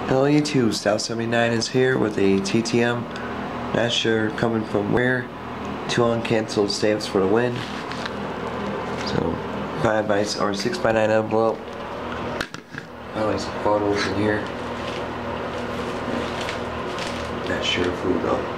Hello YouTube, South79 is here with a TTM. Not sure coming from where. 2 uncancelled stamps for the win. So 6x9 envelope. I like some photos in here. Not sure who though.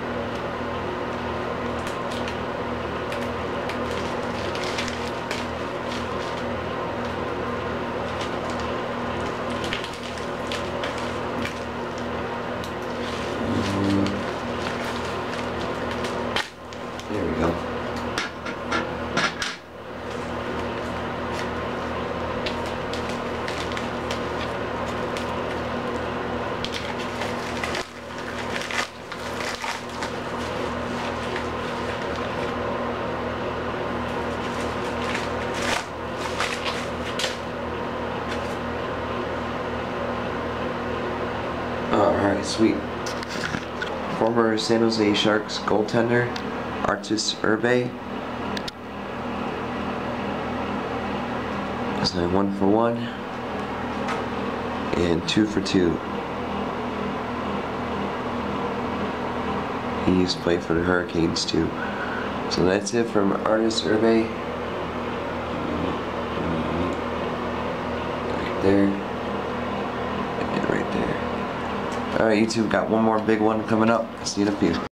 There we go. Alright, sweet. Former San Jose Sharks goaltender, Artis Urbe. It's a 1-for-1 and 2-for-2. He used to play for the Hurricanes too. So that's it from Artis Urbe. Right there. And right there. Alright, YouTube, got one more big one coming up. See you in a few.